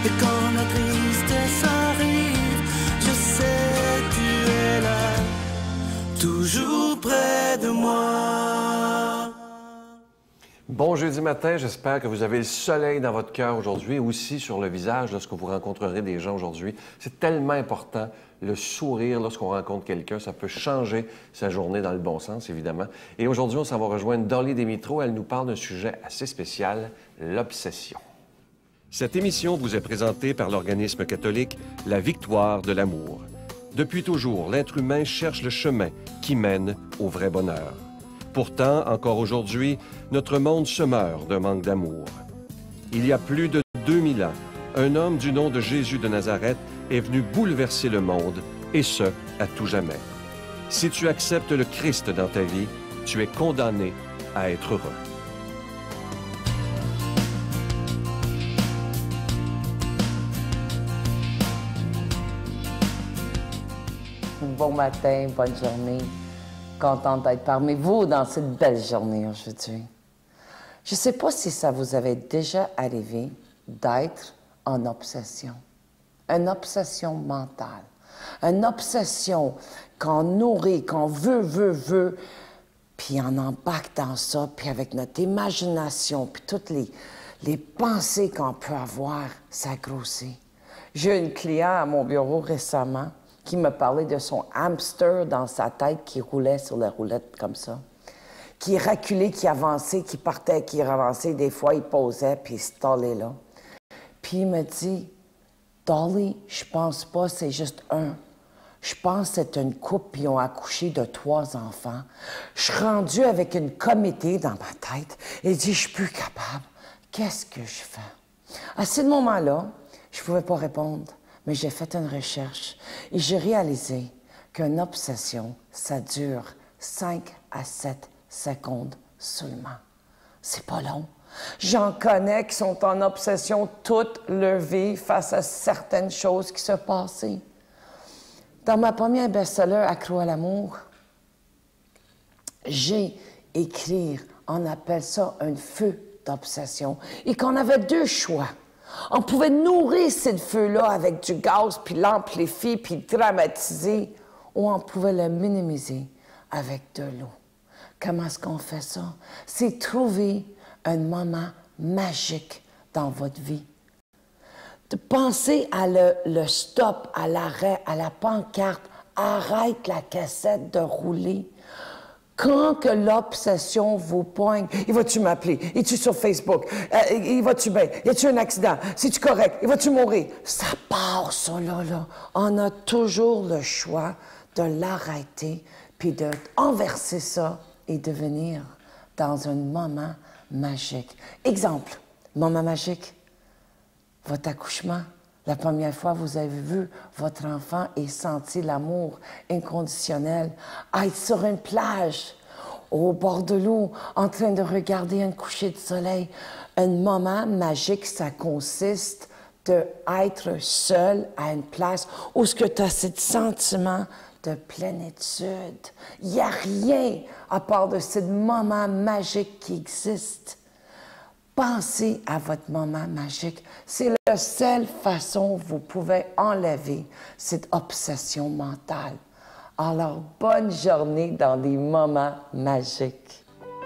Et quand la tristesse arrive, je sais tu es là, toujours près de moi. Bon jeudi matin, j'espère que vous avez le soleil dans votre cœur aujourd'hui, aussi sur le visage lorsque vous rencontrerez des gens aujourd'hui. C'est tellement important, le sourire lorsqu'on rencontre quelqu'un, ça peut changer sa journée dans le bon sens, évidemment. Et aujourd'hui, on s'en va rejoindre Dolly Demitro, elle nous parle d'un sujet assez spécial, l'obsession. Cette émission vous est présentée par l'organisme catholique La Victoire de l'amour. Depuis toujours, l'être humain cherche le chemin qui mène au vrai bonheur. Pourtant, encore aujourd'hui, notre monde se meurt d'un manque d'amour. Il y a plus de 2000 ans, un homme du nom de Jésus de Nazareth est venu bouleverser le monde, et ce, à tout jamais. Si tu acceptes le Christ dans ta vie, tu es condamné à être heureux. Bon matin, bonne journée. Contente d'être parmi vous dans cette belle journée aujourd'hui. Je ne sais pas si ça vous avait déjà arrivé d'être en obsession. Une obsession mentale. Une obsession qu'on nourrit, qu'on veut, puis on embarque dans ça, puis avec notre imagination, puis toutes les pensées qu'on peut avoir, ça grossit. J'ai eu une cliente à mon bureau récemment qui me parlait de son hamster dans sa tête qui roulait sur la roulette comme ça, qui reculait, qui avançait, qui partait, qui avançait. Des fois, il posait, puis il stallait là. Puis il me dit, « Dolly, je pense pas, c'est juste un. Je pense que c'est une couple, puis ils ont accouché de 3 enfants. Je suis rendue avec une comité dans ma tête. Et il dit, je suis plus capable. Qu'est-ce que je fais? » À ce moment-là, je pouvais pas répondre. Mais j'ai fait une recherche et j'ai réalisé qu'une obsession, ça dure 5 à 7 secondes seulement. C'est pas long. J'en connais qui sont en obsession toute leur vie face à certaines choses qui se passaient. Dans ma première best-seller, Accro à l'amour, j'ai écrit, on appelle ça un feu d'obsession, et qu'on avait 2 choix. On pouvait nourrir ce feu-là avec du gaz, puis l'amplifier, puis le dramatiser, ou on pouvait le minimiser avec de l'eau. Comment est-ce qu'on fait ça? C'est trouver un moment magique dans votre vie. De penser à le stop, à l'arrêt, à la pancarte, arrête la cassette de rouler. Quand que l'obsession vous poigne, il va-tu m'appeler? Es-tu sur Facebook? Il va-tu bien? Y a-tu un accident? C'est-tu correct? Il va-tu mourir? Ça part, ça, là. On a toujours le choix de l'arrêter, puis d'enverser ça et devenir dans un moment magique. Exemple, moment magique, votre accouchement. La première fois que vous avez vu votre enfant et senti l'amour inconditionnel, être sur une plage, au bord de l'eau, en train de regarder un coucher de soleil. Un moment magique, ça consiste d'être seul à une place où tu as ce sentiment de plénitude. Il n'y a rien à part de ce moment magique qui existe. Pensez à votre moment magique. C'est la seule façon que vous pouvez enlever cette obsession mentale. Alors, bonne journée dans des moments magiques.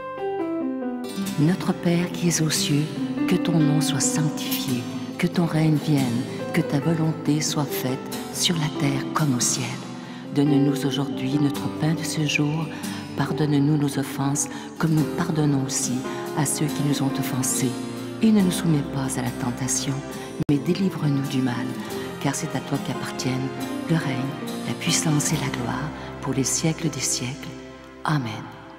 Notre Père qui es aux cieux, que ton nom soit sanctifié, que ton règne vienne, que ta volonté soit faite sur la terre comme au ciel. Donne-nous aujourd'hui notre pain de ce jour. Pardonne-nous nos offenses, comme nous pardonnons aussi à ceux qui nous ont offensés. Et ne nous soumets pas à la tentation, mais délivre-nous du mal, car c'est à toi qu'appartiennent le règne, la puissance et la gloire, pour les siècles des siècles. Amen.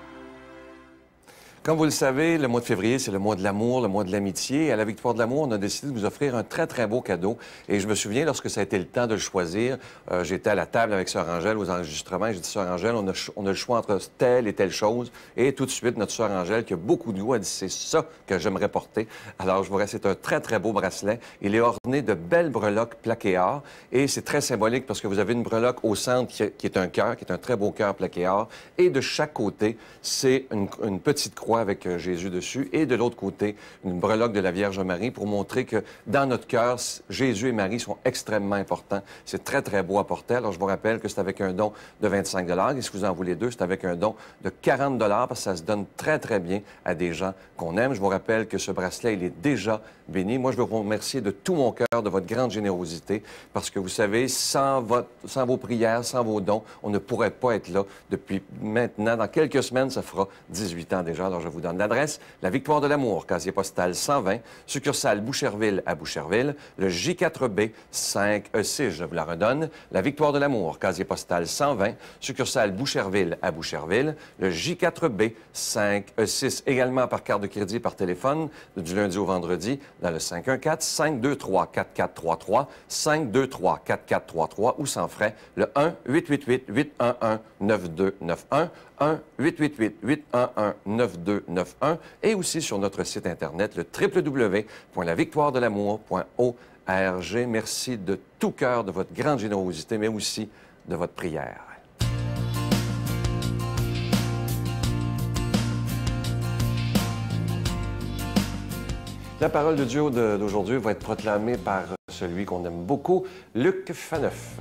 Comme vous le savez, le mois de février, c'est le mois de l'amour, le mois de l'amitié. À la Victoire de l'amour, on a décidé de vous offrir un très, très beau cadeau. Et je me souviens, lorsque ça a été le temps de le choisir, j'étais à la table avec Sœur Angèle aux enregistrements. J'ai dit, Sœur Angèle, on a le choix entre telle et telle chose. Et tout de suite, notre Sœur Angèle, qui a beaucoup de goût, a dit, c'est ça que j'aimerais porter. Alors, je vous reste, c'est un très, très beau bracelet. Il est orné de belles breloques plaquées or. Et c'est très symbolique parce que vous avez une breloque au centre qui est un cœur, qui est un très beau cœur plaqué or. Et de chaque côté, c'est une petite croix croix avec Jésus dessus, et de l'autre côté, une breloque de la Vierge Marie pour montrer que dans notre cœur, Jésus et Marie sont extrêmement importants. C'est très, très beau à porter. Alors, je vous rappelle que c'est avec un don de 25 $, et si vous en voulez deux, c'est avec un don de 40 $, parce que ça se donne très, très bien à des gens qu'on aime. Je vous rappelle que ce bracelet, il est déjà béni. Moi, je veux vous remercier de tout mon cœur de votre grande générosité, parce que vous savez, sans vos prières, sans vos dons, on ne pourrait pas être là depuis maintenant. Dans quelques semaines, ça fera 18 ans déjà. Alors, je vous donne l'adresse. La Victoire de l'Amour, casier postal 120, succursale Boucherville à Boucherville, le J4B 5E6, je vous la redonne. La Victoire de l'Amour, casier postal 120, succursale Boucherville à Boucherville, le J4B 5E6, également par carte de crédit par téléphone, du lundi au vendredi, dans le 514-523-4433, 523-4433 ou sans frais, le 1-888-811-9291, 1-888-811-9291 et aussi sur notre site Internet, le www.lavictoiredelamour.org. Merci de tout cœur de votre grande générosité, mais aussi de votre prière. La parole de Dieu d'aujourd'hui va être proclamée par celui qu'on aime beaucoup, Luc Faneuf.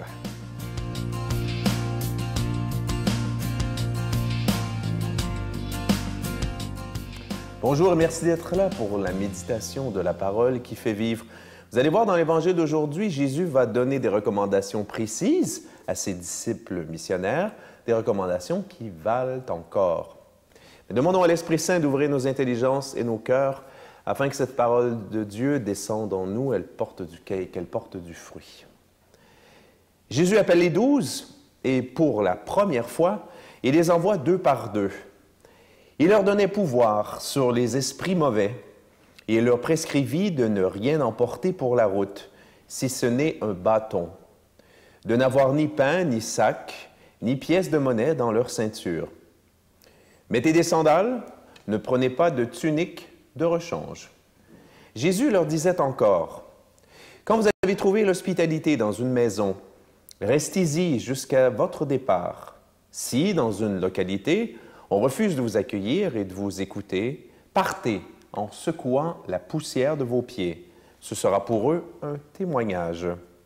Bonjour et merci d'être là pour la méditation de la parole qui fait vivre. Vous allez voir dans l'Évangile d'aujourd'hui, Jésus va donner des recommandations précises à ses disciples missionnaires, des recommandations qui valent encore. Mais demandons à l'Esprit Saint d'ouvrir nos intelligences et nos cœurs afin que cette parole de Dieu descende en nous, qu'elle porte du fruit. Jésus appelle les 12 et pour la première fois, il les envoie 2 par 2. Il leur donnait pouvoir sur les esprits mauvais et il leur prescrivit de ne rien emporter pour la route, si ce n'est un bâton, de n'avoir ni pain, ni sac, ni pièce de monnaie dans leur ceinture. Mettez des sandales, ne prenez pas de tunique de rechange. Jésus leur disait encore, « Quand vous avez trouvé l'hospitalité dans une maison, restez-y jusqu'à votre départ. Si, dans une localité, on refuse de vous accueillir et de vous écouter, partez en secouant la poussière de vos pieds. Ce sera pour eux un témoignage. »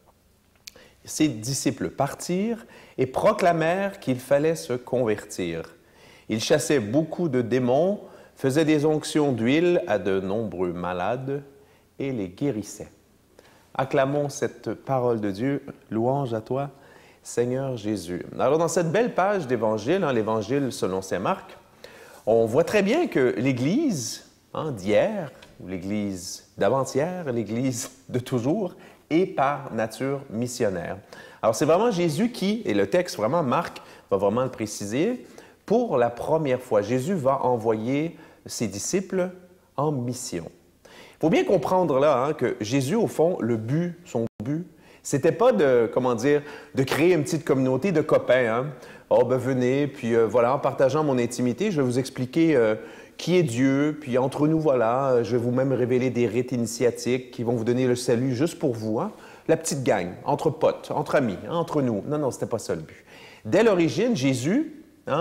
Ses disciples partirent et proclamèrent qu'il fallait se convertir. Ils chassaient beaucoup de démons, faisaient des onctions d'huile à de nombreux malades et les guérissaient. Acclamons cette parole de Dieu. Louange à toi, Seigneur Jésus. Alors, dans cette belle page d'Évangile, l'Évangile selon saint Marc, on voit très bien que l'Église d'hier, ou l'Église d'avant-hier, l'Église de toujours, est par nature missionnaire. Alors, c'est vraiment Jésus qui, et le texte vraiment, Marc va vraiment le préciser, pour la première fois, Jésus va envoyer ses disciples en mission. Il faut bien comprendre là que Jésus, au fond, son but, c'était pas de, de créer une petite communauté de copains. Oh, ben venez, puis voilà, en partageant mon intimité, je vais vous expliquer qui est Dieu, puis entre nous, voilà, je vais vous même révéler des rites initiatiques qui vont vous donner le salut juste pour vous. La petite gang, entre potes, entre amis, entre nous. Non, c'était pas ça le but. Dès l'origine, Jésus,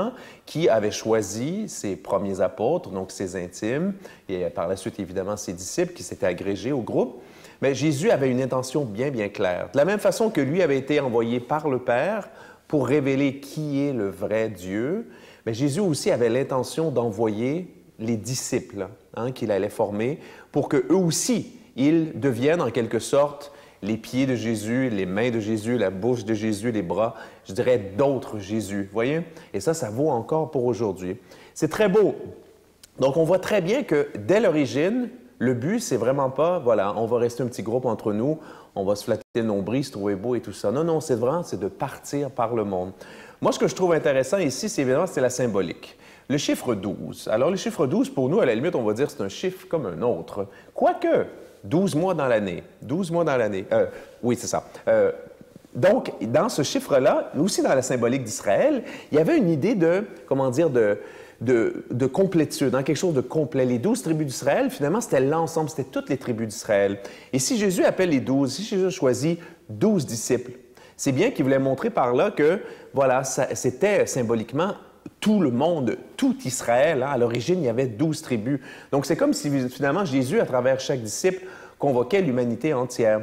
qui avait choisi ses premiers apôtres, donc ses intimes, et par la suite, évidemment, ses disciples qui s'étaient agrégés au groupe, mais Jésus avait une intention bien, bien claire. De la même façon que lui avait été envoyé par le Père pour révéler qui est le vrai Dieu, mais Jésus aussi avait l'intention d'envoyer les disciples qu'il allait former pour qu'eux aussi, ils deviennent en quelque sorte les pieds de Jésus, les mains de Jésus, la bouche de Jésus, les bras, je dirais d'autres Jésus, voyez? Et ça vaut encore pour aujourd'hui. C'est très beau. Donc, on voit très bien que dès l'origine, le but, c'est vraiment pas, voilà, on va rester un petit groupe entre nous, on va se flatter le nombril, se trouver beau et tout ça. Non, c'est de partir par le monde. Moi, ce que je trouve intéressant ici, c'est évidemment, c'est la symbolique. Le chiffre 12. Alors, le chiffre 12, pour nous, à la limite, on va dire que c'est un chiffre comme un autre. Quoique, 12 mois dans l'année. 12 mois dans l'année. Oui, c'est ça. Donc, dans ce chiffre-là, aussi dans la symbolique d'Israël, il y avait une idée de, de complétude, quelque chose de complet. Les 12 tribus d'Israël, finalement, c'était l'ensemble, c'était toutes les tribus d'Israël. Et si Jésus appelle les 12, si Jésus choisit 12 disciples, c'est bien qu'il voulait montrer par là que, voilà, c'était symboliquement tout le monde, tout Israël. Hein. À l'origine, il y avait 12 tribus. Donc, c'est comme si finalement Jésus, à travers chaque disciple, convoquait l'humanité entière.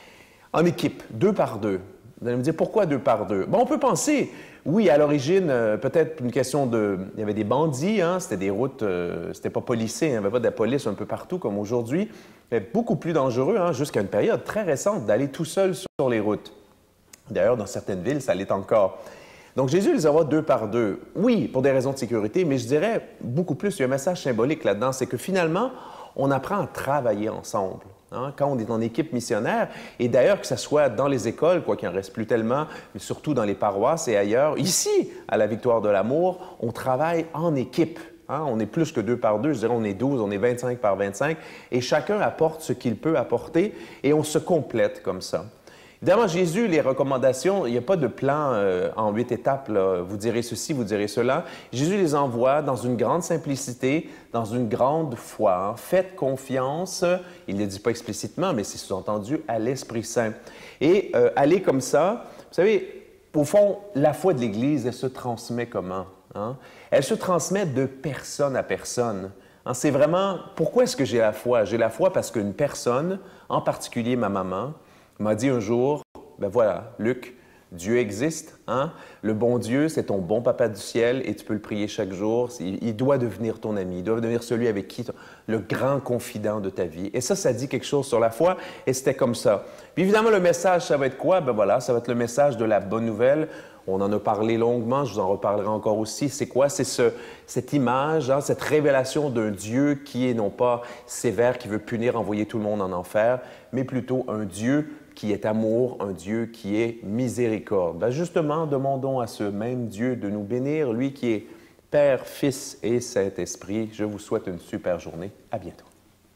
En équipe, 2 par 2. Vous allez me dire, pourquoi 2 par 2? Bon, on peut penser, oui, à l'origine, peut-être une question de... Il y avait des bandits, hein, c'était des routes, c'était pas policé, il n'y avait pas de la police un peu partout comme aujourd'hui. Mais beaucoup plus dangereux, hein, jusqu'à une période très récente, d'aller tout seul sur les routes. D'ailleurs, dans certaines villes, ça l'est encore. Donc, Jésus les envoie 2 par 2. Oui, pour des raisons de sécurité, mais je dirais beaucoup plus, il y a un message symbolique là-dedans, c'est que finalement, on apprend à travailler ensemble. Hein, quand on est en équipe missionnaire, et d'ailleurs que ce soit dans les écoles, quoi qu'il n'en reste plus tellement, mais surtout dans les paroisses et ailleurs, ici, à la Victoire de l'Amour, on travaille en équipe. Hein, on est plus que 2 par 2, je dirais on est 12, on est 25 par 25, et chacun apporte ce qu'il peut apporter, et on se complète comme ça. Évidemment, Jésus, les recommandations, il n'y a pas de plan en 8 étapes, là. Vous direz ceci, vous direz cela. Jésus les envoie dans une grande simplicité, dans une grande foi. Hein. Faites confiance, il ne le dit pas explicitement, mais c'est sous-entendu à l'Esprit Saint. Et aller comme ça, vous savez, au fond, la foi de l'Église, elle se transmet comment? Hein? Elle se transmet de personne à personne. Hein, c'est vraiment, pourquoi est-ce que j'ai la foi? J'ai la foi parce qu'une personne, en particulier ma maman, m'a dit un jour, ben voilà, Luc, Dieu existe, hein? Le bon Dieu, c'est ton bon papa du ciel et tu peux le prier chaque jour. Il doit devenir ton ami, il doit devenir celui avec qui, le grand confident de ta vie. Et ça dit quelque chose sur la foi et c'était comme ça. Puis évidemment, le message, ça va être quoi? Ben voilà, ça va être le message de la bonne nouvelle. On en a parlé longuement, je vous en reparlerai encore aussi. C'est quoi? C'est cette image, hein, cette révélation d'un Dieu qui est non pas sévère, qui veut punir, envoyer tout le monde en enfer, mais plutôt un Dieu qui est amour, un Dieu qui est miséricorde. Ben justement, demandons à ce même Dieu de nous bénir, lui qui est Père, Fils et Saint-Esprit. Je vous souhaite une super journée. À bientôt.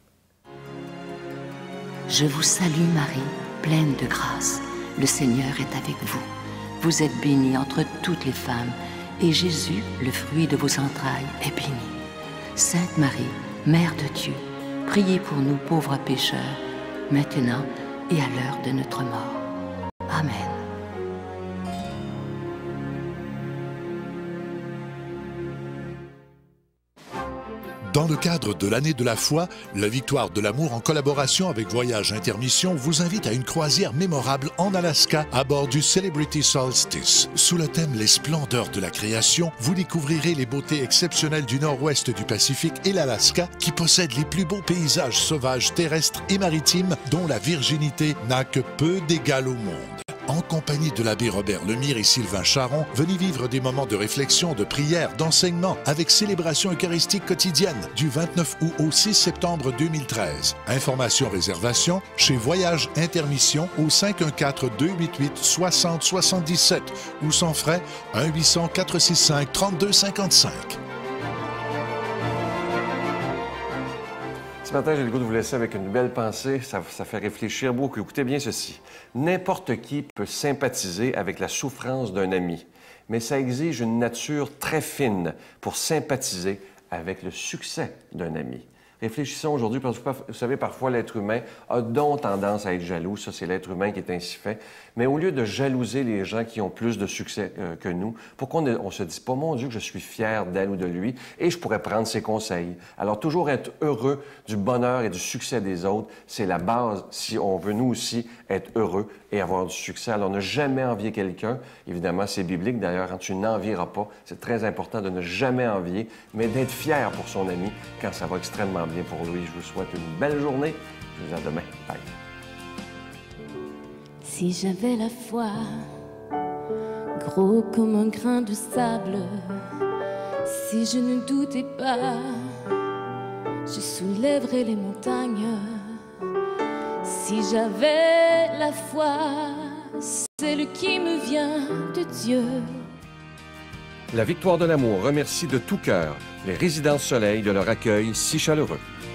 Je vous salue Marie, pleine de grâce. Le Seigneur est avec vous. Vous êtes bénie entre toutes les femmes, et Jésus, le fruit de vos entrailles, est béni. Sainte Marie, Mère de Dieu, priez pour nous pauvres pécheurs, maintenant et à l'heure de notre mort. Amen. Dans le cadre de l'année de la foi, la Victoire de l'Amour, en collaboration avec Voyage Intermission, vous invite à une croisière mémorable en Alaska à bord du Celebrity Solstice. Sous le thème « Les splendeurs de la création », vous découvrirez les beautés exceptionnelles du nord-ouest du Pacifique et l'Alaska, qui possède les plus beaux paysages sauvages terrestres et maritimes dont la virginité n'a que peu d'égal au monde. En compagnie de l'abbé Robert Lemire et Sylvain Charon, venez vivre des moments de réflexion, de prière, d'enseignement avec célébration eucharistique quotidienne du 29 août au 6 septembre 2013. Informations, réservations chez Voyage Intermission au 514-288-6077 ou sans frais 1-800-465-3255. Ce matin, j'ai le goût de vous laisser avec une belle pensée. Ça fait réfléchir beaucoup. Écoutez bien ceci. N'importe qui peut sympathiser avec la souffrance d'un ami, mais ça exige une nature très fine pour sympathiser avec le succès d'un ami. Réfléchissons aujourd'hui, parce que vous savez, parfois l'être humain a donc tendance à être jaloux. Ça, c'est l'être humain qui est ainsi fait. Mais au lieu de jalouser les gens qui ont plus de succès que nous, pourquoi on ne se dit pas, mon Dieu, que je suis fier d'elle ou de lui et je pourrais prendre ses conseils? Alors, toujours être heureux du bonheur et du succès des autres, c'est la base si on veut, nous aussi, être heureux et avoir du succès. Alors, ne jamais envier quelqu'un. Évidemment, c'est biblique. D'ailleurs, quand tu n'envieras pas, c'est très important de ne jamais envier, mais d'être fier pour son ami quand ça va extrêmement bien pour lui. Je vous souhaite une belle journée. Je vous dis à demain. Bye. Si j'avais la foi, gros comme un grain de sable, si je ne doutais pas, je soulèverais les montagnes. Si j'avais la foi, celle qui me vient de Dieu. La Victoire de l'Amour remercie de tout cœur les Résidences Soleil de leur accueil si chaleureux.